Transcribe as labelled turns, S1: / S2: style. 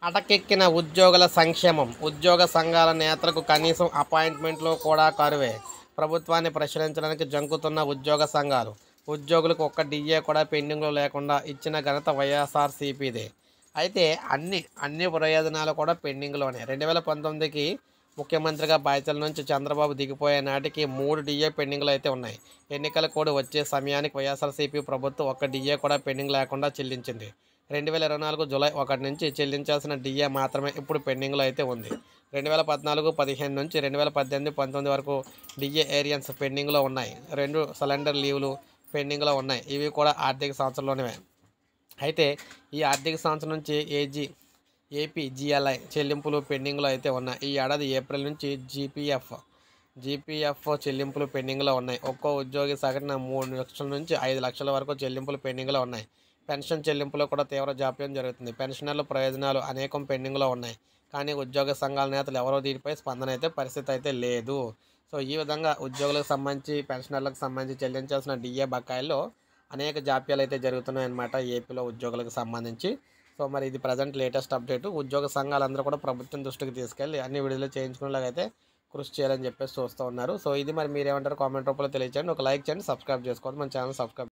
S1: అటకెక్కిన ఉద్యోగుల సంక్షేమం. ఉద్యోగ సంఘాల నేతలకు కనీసం అపాయింట్మెంట్లు కూడా కరువే. ప్రభుత్వాన్ని ప్రశ్నించడానికి జంకుతున్న ఉద్యోగ సంఘాలు. ఉద్యోగులకు ఒక్క డిఏ కూడా పెండింగ్లో లేకుండా ఇచ్చిన ఘనత వైఎస్ఆర్సీపీదే. అయితే అన్ని ప్రయోజనాలు కూడా పెండింగ్లోనే. 2019కి ముఖ్యమంత్రిగా బాధ్యతల నుంచి చంద్రబాబు దిగిపోయే నాటికి 3 డిఏ పెండింగ్లు అయితే ఉన్నాయి. ఎన్నికల కోడ్ వచ్చే సమయానికి వైఎస్ఆర్సీపీ ప్రభుత్వం ఒక్క డిఏ కూడా పెండింగ్ లేకుండా చెల్లించింది. 2024 జూలై 1 నుంచి చెల్లించాల్సిన డిఏ మాత్రమే ఇప్పుడు పెండింగ్లో అయితే ఉంది. 2014-15 నుంచి 2018-19 వరకు డిఏ ఏరియన్స్ పెండింగ్లో ఉన్నాయి. 2 సిలిండర్ లీవ్లు పెండింగ్లో ఉన్నాయి. ఇవి కూడా ఆర్థిక సంవత్సరంలోనివే. అయితే ఈ ఆర్థిక సంవత్సరం నుంచి ఏపీజీఎల్ఐ చెల్లింపులు పెండింగ్లో అయితే ఉన్నాయి. ఈ ఏడాది ఏప్రిల్ నుంచి జీపీఎఫ్ చెల్లింపులు పెండింగ్లో ఉన్నాయి. ఒక్కో ఉద్యోగి సగటున 3 లక్షల నుంచి 5 లక్షల వరకు చెల్లింపులు పెండింగ్లో ఉన్నాయి. పెన్షన్ చెల్లింపులో కూడా తీవ్ర జాప్యం జరుగుతుంది. పెన్షనర్ల ప్రయోజనాలు అనేకం పెండింగ్లో ఉన్నాయి. కానీ ఉద్యోగ సంఘాల నేతలు ఎవరో దీనిపై స్పందన అయితే పరిస్థితి అయితే లేదు. సో ఈ విధంగా ఉద్యోగులకు సంబంధించి పెన్షనర్లకు సంబంధించి చెల్లించాల్సిన డిఏ బకాయిల్లో అనేక జాప్యాలు అయితే జరుగుతున్నాయన్నమాట ఏపీలో ఉద్యోగులకు సంబంధించి. సో మరి ఇది ప్రజెంట్ లేటెస్ట్ అప్డేట్. ఉద్యోగ సంఘాలందరూ కూడా ప్రభుత్వం దృష్టికి తీసుకెళ్ళి అన్ని విడుదల చేయించుకునేలాగైతే కృషి చేయాలని చెప్పేసి చూస్తూ ఉన్నారు. సో ఇది మరి మీరేమంటారు కామెంట్ రూపంలో తెలియజేయండి. ఒక లైక్ చేయండి, సబ్స్క్రైబ్ చేసుకోండి, మన ఛానల్ సబ్స్క్రైబ్